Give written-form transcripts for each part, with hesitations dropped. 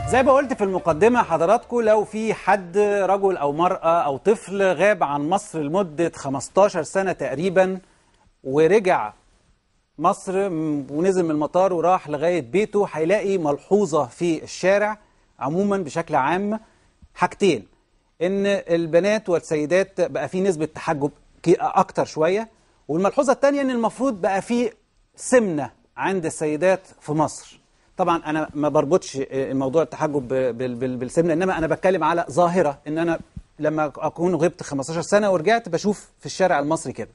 زي ما قلت في المقدمة حضراتكم، لو في حد رجل أو مرأة أو طفل غاب عن مصر لمدة 15 سنة تقريبا ورجع مصر ونزل من المطار وراح لغاية بيته، هيلاقي ملحوظة في الشارع عموما بشكل عام حاجتين: إن البنات والسيدات بقى في نسبة تحجب أكتر شوية، والملحوظة الثانية إن المفروض بقى في سمنة عند السيدات في مصر. طبعا انا ما بربطش موضوع التحجب بالسمنه، انما انا بتكلم على ظاهره ان انا لما اكون غبت 15 سنه ورجعت بشوف في الشارع المصري كده.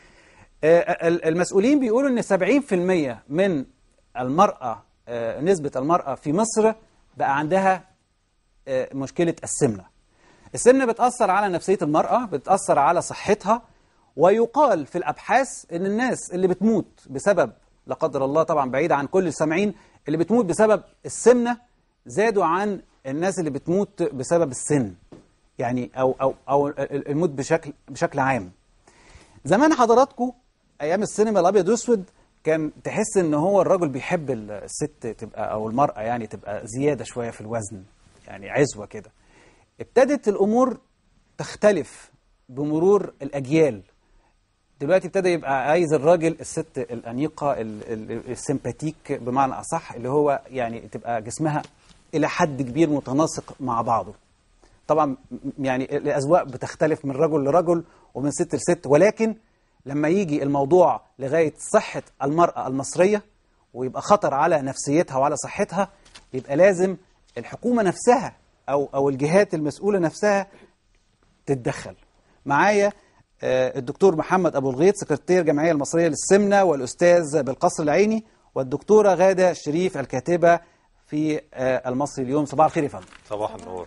المسؤولين بيقولوا ان 70% من المراه، نسبه المراه في مصر بقى عندها مشكله السمنه. السمنه بتاثر على نفسيه المراه، بتاثر على صحتها، ويقال في الابحاث ان الناس اللي بتموت بسبب، لا قدر الله طبعا بعيد عن كل السامعين، اللي بتموت بسبب السمنة زادوا عن الناس اللي بتموت بسبب السن، يعني أو الموت بشكل عام. زمان حضراتكم أيام السينما الأبيض والأسود كان تحس إن هو الرجل بيحب الست تبقى أو المرأة يعني تبقى زيادة شوية في الوزن، يعني عزوة كده. ابتدت الأمور تختلف بمرور الأجيال. دلوقتي ابتدى يبقى عايز الراجل الست الأنيقة السيمباتيك بمعنى أصح، اللي هو يعني تبقى جسمها إلى حد كبير متناسق مع بعضه. طبعا يعني الأذواق بتختلف من رجل لرجل ومن ست لست، ولكن لما يجي الموضوع لغاية صحة المرأة المصرية ويبقى خطر على نفسيتها وعلى صحتها، يبقى لازم الحكومة نفسها أو الجهات المسؤولة نفسها تتدخل. معايا الدكتور محمد أبو الغيط، سكرتير الجمعية المصرية للسمنة والأستاذ بالقصر العيني، والدكتورة غادة شريف الكاتبة في المصري اليوم. صباح الخير يا فندم. صباح النور.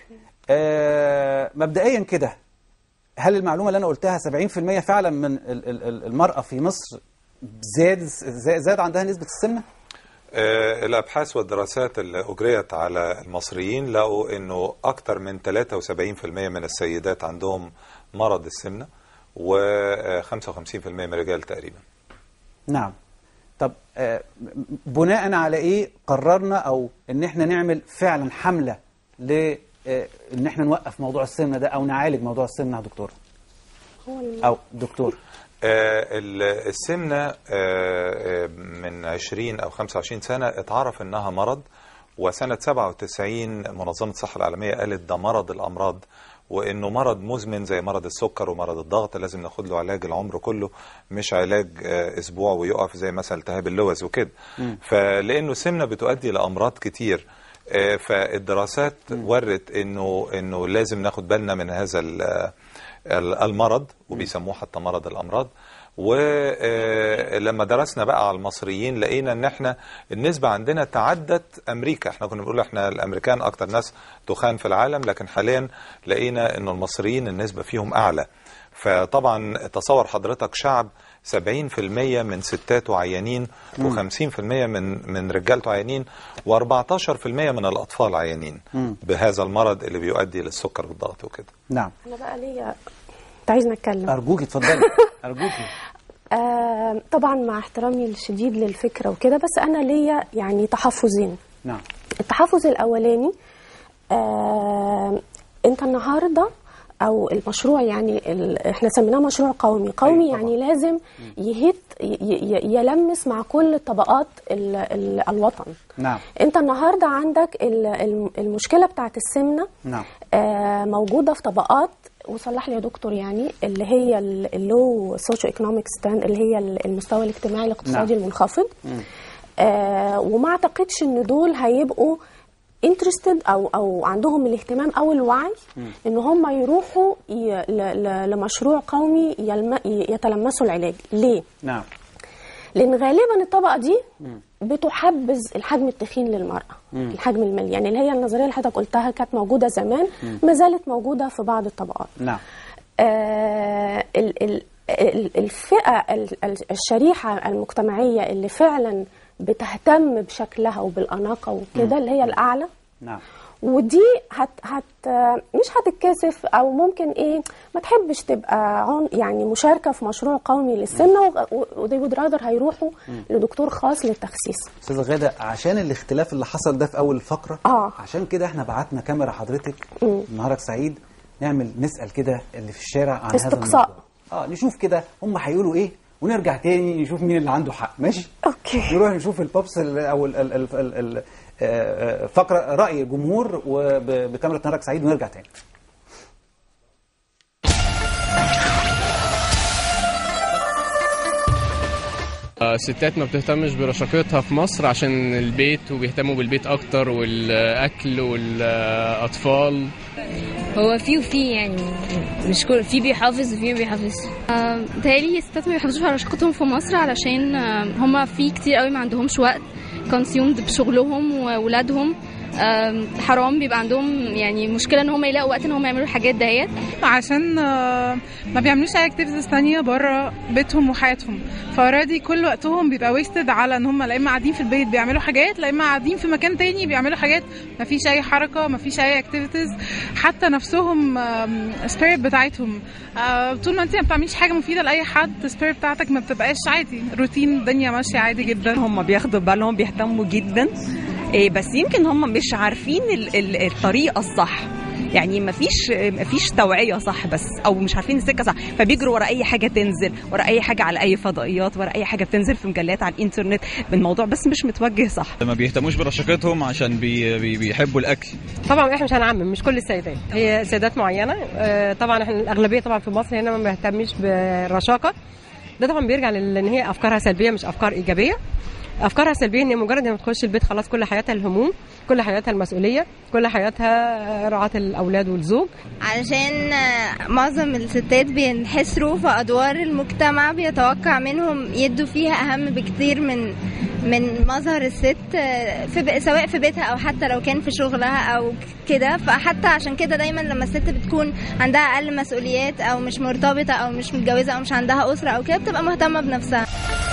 مبدئيا كده، هل المعلومة اللي أنا قلتها 70% فعلا من المرأة في مصر زاد عندها نسبة السمنة؟ الأبحاث والدراسات اللي أجريت على المصريين لقوا أنه أكثر من 73% من السيدات عندهم مرض السمنة، و55% من الرجال تقريبا. نعم. طب بناء على ايه قررنا او ان احنا نعمل فعلا حملة ان احنا نوقف موضوع السمنة ده او نعالج موضوع السمنة يا دكتور او دكتور؟ السمنة من 20 أو 25 سنة اتعرف أنها مرض، وسنة 97 منظمة الصحة العالمية قالت ده مرض الأمراض، وانه مرض مزمن زي مرض السكر ومرض الضغط، لازم ناخد له علاج العمر كله، مش علاج اسبوع ويقف زي مثلا التهاب اللوز وكده. فلانه السمنه بتؤدي لامراض كتير، فالدراسات ورت انه لازم ناخد بالنا من هذا المرض، وبيسموه حتى مرض الامراض. ولما درسنا بقى على المصريين لقينا ان احنا النسبة عندنا تعدت امريكا. احنا كنا بنقول احنا الامريكان اكتر ناس تخان في العالم، لكن حاليا لقينا ان المصريين النسبة فيهم اعلى. فطبعا تصور حضرتك شعب 70% من ستاته عيانين، و50% من رجالته عيانين، و14% من الاطفال عيانين بهذا المرض اللي بيؤدي للسكر والضغط وكده. نعم. انا بقى ليا عايزه اتكلم. ارجوكي اتفضلي. ارجوكي. طبعا مع احترامي الشديد للفكره وكده، بس انا ليا يعني تحفظين. نعم. التحفظ الاولاني، انت النهارده او المشروع يعني احنا سميناه مشروع قومي. أيوة يعني لازم يلمس مع كل طبقات الوطن. نعم. انت النهارده عندك المشكله بتاعت السمنه. نعم. موجوده في طبقات، وصلح لي يا دكتور، يعني اللي هي اللو سوشيو ايكونوميك ستاند، اللي هي المستوى الاجتماعي الاقتصادي. نعم. المنخفض. وما اعتقدش ان دول هيبقوا انترستد او عندهم الاهتمام او الوعي ان هم يروحوا لمشروع قومي يتلمسوا العلاج. ليه؟ نعم. لان غالبا الطبقه دي بتحبذ الحجم التخين للمراه، الحجم المالي، يعني اللي هي النظريه اللي حضرتك قلتها كانت موجوده زمان، ما زالت موجوده في بعض الطبقات. نعم. الفئه الشريحه المجتمعيه اللي فعلا بتهتم بشكلها وبالاناقه وكده اللي هي الاعلى. نعم. ودي مش هتتكسف او ممكن ما تحبش تبقى يعني مشاركه في مشروع قومي للسمنه، ودي would rather هيروحوا لدكتور خاص للتخسيس. استاذه غاده، عشان الاختلاف اللي حصل ده في اول الفقره عشان كده احنا بعتنا كاميرا حضرتك نهارك سعيد نسال كده اللي في الشارع عن استقصاء. هذا الموضوع. نشوف كده هم هيقولوا ايه ونرجع تاني نشوف مين اللي عنده حق. ماشي؟ اوكي. نروح نشوف البوبس او فقره راي الجمهور وبكاميرا نهارك سعيد ونرجع تاني. الستات ما بتهتمش برشاقتها في مصر عشان البيت، وبيهتموا بالبيت اكتر والاكل والاطفال. هو في وفي يعني مش كل في بيحافظ وفي ما بيحافظش. بتهيألي الستات ما بيحافظوش على رشاقتهم في مصر علشان هما في كتير قوي ما عندهمش وقت كونسيومد بشغلهم وولادهم. حرام بيبقى عندهم يعني مشكله ان هم يلاقوا وقت ان هم يعملوا الحاجات ديت عشان ما بيعملوش اي اكتيفيتيز ثانيه بره بيتهم وحياتهم، فاوريدي كل وقتهم بيبقى ويستد على ان هم لا اما قاعدين في البيت بيعملوا حاجات، لا اما قاعدين في مكان تاني بيعملوا حاجات، ما فيش اي حركه، ما فيش اي اكتيفيتيز. حتى نفسهم السبيريت بتاعتهم طول ما انت ما بتعمليش حاجه مفيده لاي حد السبيريت بتاعتك ما بتبقاش عادي، روتين الدنيا ماشيه عادي جدا. هم بياخدوا بالهم، بيهتموا جدا، بس يمكن هم مش عارفين الطريقه الصح، يعني مفيش توعيه صح، بس او مش عارفين السكه صح، فبيجروا ورا اي حاجه تنزل، ورا اي حاجه على اي فضائيات، ورا اي حاجه بتنزل في مجلات على الانترنت بالموضوع، بس مش متوجه صح. ما بيهتموش برشاقتهم عشان بيحبوا الاكل. طبعا احنا مش هنعمم، مش كل السيدات، هي سيدات معينه. طبعا احنا الاغلبيه طبعا في مصر هنا ما بيهتمش بالرشاقه. ده طبعا بيرجع لان هي افكارها سلبيه مش افكار ايجابيه. افكارها سلبيه ان مجرد ما تخش البيت خلاص كل حياتها الهموم، كل حياتها المسؤوليه، كل حياتها رعاة الاولاد والزوج. علشان معظم الستات بينحسروا في ادوار المجتمع، بيتوقع منهم يدوا فيها اهم بكتير من مظهر الست سواء في بيتها او حتى لو كان في شغلها او كده. فحتى عشان كده دايما لما الست بتكون عندها اقل مسؤوليات او مش مرتبطه او مش متجوزه او مش عندها اسره او كده بتبقى مهتمه بنفسها.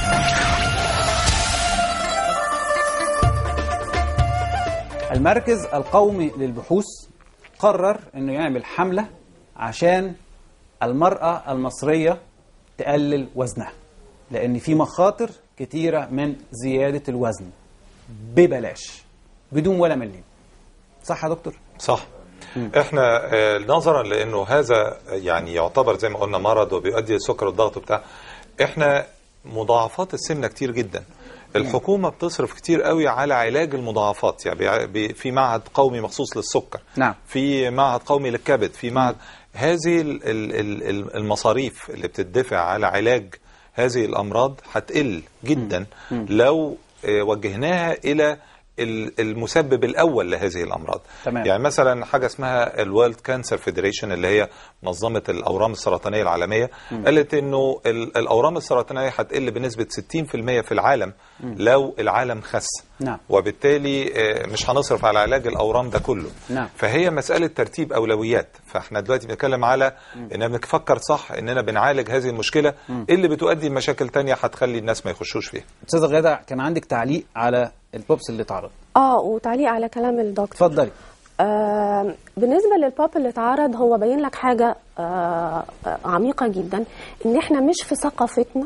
المركز القومي للبحوث قرر انه يعمل حملة عشان المرأة المصرية تقلل وزنها، لان في مخاطر كتيرة من زيادة الوزن ببلاش بدون ولا مليم. صح يا دكتور؟ صح. احنا نظرا لانه هذا يعني يعتبر زي ما قلنا مرض وبيؤدي للسكر والضغط وبتاع، احنا مضاعفات السمنة كتير جدا. الحكومة بتصرف كتير قوي على علاج المضاعفات، يعني في معهد قومي مخصوص للسكر، نعم، في معهد قومي للكبد، في معهد. هذه المصاريف اللي بتدفع على علاج هذه الأمراض هتقل جدا لو وجهناها إلى المسبب الأول لهذه الأمراض. تمام. يعني مثلا حاجة اسمها الورلد كانسر فيدريشن اللي هي منظمة الأورام السرطانية العالمية، قالت إنه الأورام السرطانية هتقل بنسبة 60% في العالم لو العالم خس. نعم. وبالتالي مش هنصرف على علاج الأورام ده كله. نعم. فهي مسألة ترتيب أولويات. فاحنا دلوقتي بنتكلم على إننا بنفكر صح إننا بنعالج هذه المشكلة اللي بتؤدي لمشاكل تانية هتخلي الناس ما يخشوش فيها. أستاذة غادة، كان عندك تعليق على البوبس اللي اتعرض. وتعليق على كلام الدكتور. اتفضلي. بالنسبة للبوب اللي اتعرض، هو بين لك حاجة عميقة جدا، ان احنا مش في ثقافتنا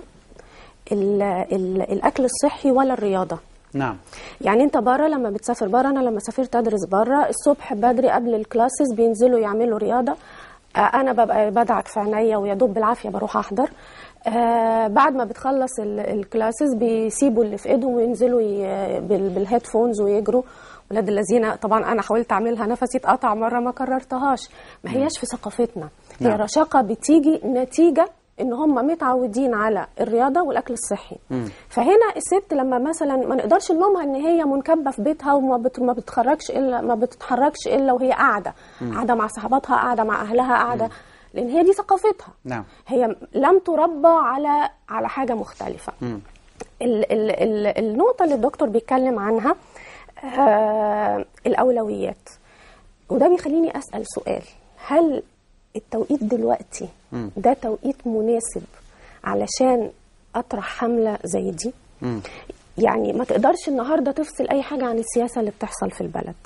الاكل الصحي ولا الرياضة. نعم. يعني انت بره لما بتسافر بره، انا لما سافرت ادرس بره الصبح بدري قبل الكلاسز بينزلوا يعملوا رياضة، انا ببقى بدعك في عينيا ويا دوب بالعافية بروح احضر. بعد ما بتخلص الكلاسز بيسيبوا اللي في ايدهم وينزلوا بالهيدفونز ويجروا. ولاد الذين طبعا انا حاولت اعملها، نفسي اتقطع مره ما كررتهاش. ما هياش في ثقافتنا. هي الرشاقه بتيجي نتيجه ان هم متعودين على الرياضه والاكل الصحي. فهنا الست لما مثلا ما نقدرش نلومها ان هي منكبه في بيتها وما ما بتتحركش الا وهي قاعده مع صحباتها، قاعده مع اهلها، قاعده، لان هي دي ثقافتها. نعم. هي لم تربى على حاجه مختلفه. النقطه اللي الدكتور بيتكلم عنها الاولويات، وده بيخليني اسال سؤال: هل التوقيت دلوقتي ده توقيت مناسب علشان اطرح حمله زي دي؟ يعني ما تقدرش النهارده تفصل اي حاجه عن السياسه اللي بتحصل في البلد.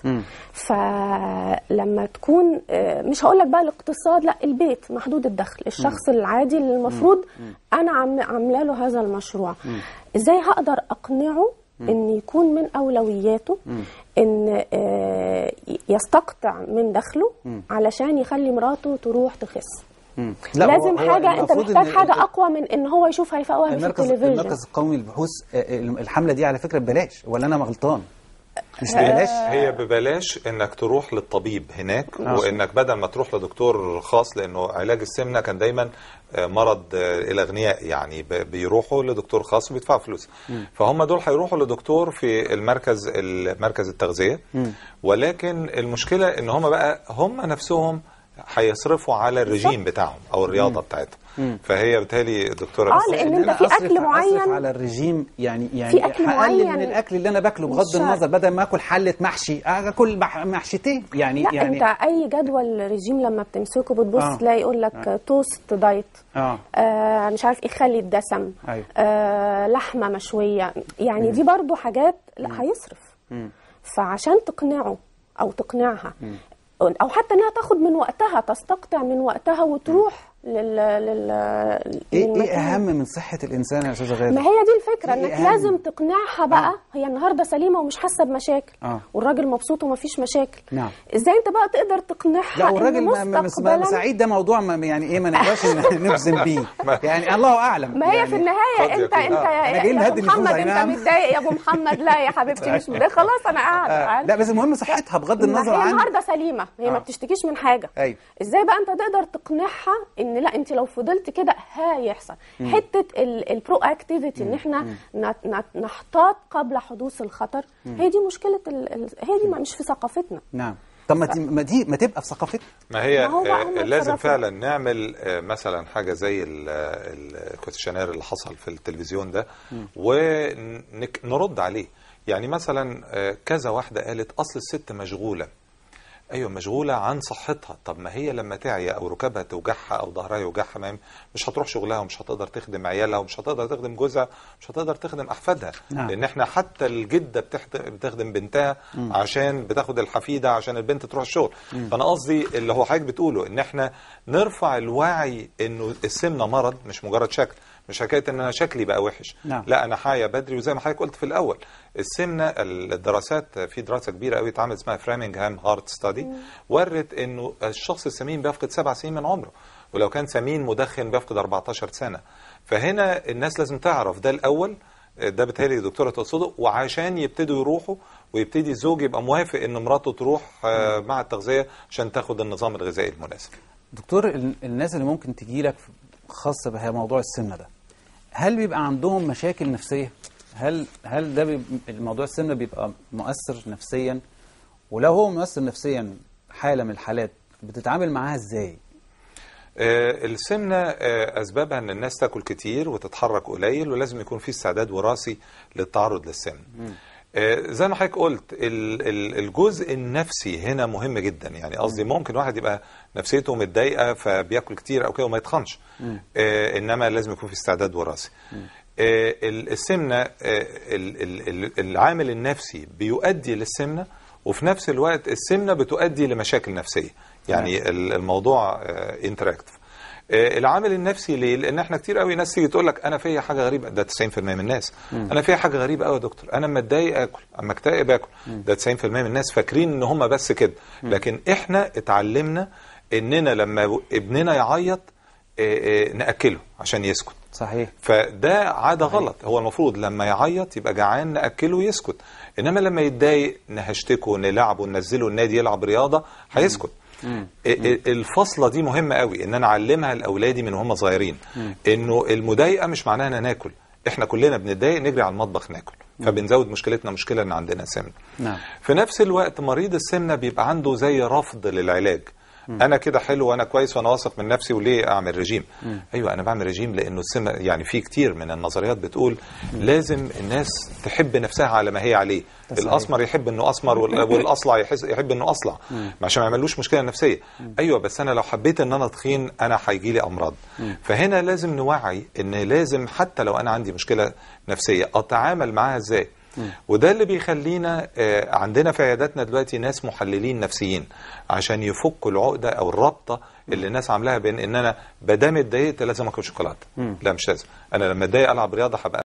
فلما تكون مش هقول لك بقى الاقتصاد، لا، البيت محدود الدخل، الشخص العادي اللي المفروض انا عامله له هذا المشروع، ازاي هقدر اقنعه ان يكون من اولوياته ان يستقطع من دخله علشان يخلي مراته تروح تخس؟ لازم حاجه، انت محتاج حاجه اقوى من ان هو يشوف هيفاء وهبي في التلفزيون. المركز القومي للبحوث الحمله دي على فكره ببلاش، ولا انا غلطان؟ مش ببلاش؟ هي ببلاش انك تروح للطبيب هناك، وانك بدل ما تروح لدكتور خاص، لانه علاج السمنه كان دايما مرض الاغنياء، يعني بيروحوا لدكتور خاص وبيدفعوا فلوس. فهم دول هيروحوا لدكتور في مركز التغذيه، ولكن المشكله ان هم بقى هم نفسهم هيصرفوا على الرجيم بتاعهم او الرياضه بتاعتهم. فهي بالتالي دكتوره لان انت في اكل معين أصرف على الرجيم، يعني في أكل هقلل من الاكل اللي انا باكله بغض النظر، بدل ما اكل حله محشي اكل محشيتين يعني. لا، انت اي جدول رجيم لما بتمسكه بتبص تلاقي يقول لك توست دايت، مش عارف ايه، خلي الدسم، لحمه مشويه، يعني دي برضو حاجات لا هيصرف. فعشان تقنعه او تقنعها او حتى انها تاخد من وقتها، تستقطع من وقتها وتروح ايه اهم من صحه الانسان يا استاذه غاده؟ ما هي دي الفكره، انك لازم تقنعها بقى. هي النهارده سليمه ومش حاسه بمشاكل، والراجل مبسوط ومفيش مشاكل. ازاي انت بقى تقدر تقنعها؟ لا، والراجل سعيد، ده موضوع يعني ايه، ما نقدرش نجزم بيه، يعني الله اعلم. ما هي في النهايه انت يا ابو محمد انت متضايق يا ابو محمد، لا يا حبيبتي مش متضايق، خلاص انا قاعده. لا بس المهم صحتها بغض النظر عن هي النهارده سليمه، هي ما بتشتكيش من حاجه. ازاي بقى انت تقدر تقنعها ان لا، انت لو فضلت كده هيحصل حته البرو اكتيفيتي، ان احنا نحتاط قبل حدوث الخطر. هي دي مشكله هي دي مش في ثقافتنا. نعم. طب ما تبقى في ثقافتنا. ما هي لازم فعلا نعمل مثلا حاجه زي الكوتشنير اللي حصل في التلفزيون ده، ونرد عليه. يعني مثلا كذا واحده قالت اصل الست مشغوله. ايوه، مشغوله عن صحتها. طب ما هي لما تعيا او ركبها توجعها او ظهرها يوجعها مش هتروح شغلها، ومش هتقدر تخدم عيالها، ومش هتقدر تخدم جوزها، مش هتقدر تخدم احفادها. لان احنا حتى الجده بتخدم بنتها عشان بتاخد الحفيده عشان البنت تروح الشغل. فانا قصدي اللي هو حضرتك بتقوله، ان احنا نرفع الوعي انه السمنه مرض مش مجرد شكل. مش حكايه ان انا شكلي بقى وحش. لا، انا حاجه بدري. وزي ما حضرتك قلت في الاول، السمنه الدراسات، في دراسه كبيره قوي اتعملت اسمها فرامينغهام هارت ستادي، ورت انه الشخص السمين بيفقد 7 سنين من عمره، ولو كان سمين مدخن بيفقد 14 سنه. فهنا الناس لازم تعرف ده الاول. ده بالتالي الدكتوره تقصده، وعشان يبتدوا يروحوا، ويبتدي الزوج يبقى موافق ان مراته تروح مع التغذيه عشان تاخد النظام الغذائي المناسب. دكتور، الناس اللي ممكن تجي لك خاصه بموضوع السمنه ده، هل بيبقى عندهم مشاكل نفسيه؟ هل ده الموضوع السمنه بيبقى مؤثر نفسيا؟ ولو هو مؤثر نفسيا، حاله من الحالات بتتعامل معاها ازاي؟ السمنه اسبابها ان الناس تاكل كتير وتتحرك قليل، ولازم يكون في استعداد وراثي للتعرض للسمنه. زي ما حضرتك قلت، الجزء النفسي هنا مهم جدا. يعني قصدي ممكن واحد يبقى نفسيته متضايقه فبياكل كتير او كده وما يتخنش، انما لازم يكون في استعداد وراثي. السمنه العامل النفسي بيؤدي للسمنه، وفي نفس الوقت السمنه بتؤدي لمشاكل نفسيه. يعني الموضوع انتراكتيف. العامل النفسي ليه؟ لان احنا كتير قوي ناس تيجي تقول لك انا فيا حاجه غريبه. ده 90% من الناس. انا فيا حاجه غريبه قوي يا دكتور، انا لما اتضايق اكل، اما اكتئب اكل. ده 90% من الناس فاكرين ان هم بس كده. لكن احنا اتعلمنا اننا لما ابننا يعيط ناكله عشان يسكت. صحيح. فده عاده غلط. هو المفروض لما يعيط يبقى جعان ناكله ويسكت، انما لما يتضايق نهشتكه، نلعبه، ننزله النادي يلعب رياضه، هيسكت. الفصله دي مهمه قوي، ان انا اعلمها لاولادي من هم صغيرين انه المضايقه مش معناها ان ناكل. احنا كلنا بنتضايق نجري على المطبخ ناكل، فبنزود مشكلتنا مشكله ان عندنا سمنه. في نفس الوقت مريض السمنه بيبقى عنده زي رفض للعلاج. انا كده حلو وانا كويس وانا واثق من نفسي وليه اعمل رجيم؟ ايوه انا بعمل رجيم لانه السمنه يعني في كتير من النظريات بتقول لازم الناس تحب نفسها على ما هي عليه. الاسمر يحب انه اسمر والاصلع يحب انه اصلع عشان ما يعملوش مشكله نفسيه. ايوه بس انا لو حبيت ان انا تخين انا هيجي لي امراض. فهنا لازم نوعي ان لازم حتى لو انا عندي مشكله نفسيه اتعامل معاها ازاي. وده اللي بيخلينا عندنا في عياداتنا دلوقتي ناس محللين نفسيين عشان يفكوا العقده او الرابطه اللي الناس عاملاها بين ان انا بدام اتضايقت لازم اكل شوكولاته. لا مش لازم. انا لما اتضايق العب رياضه هبقى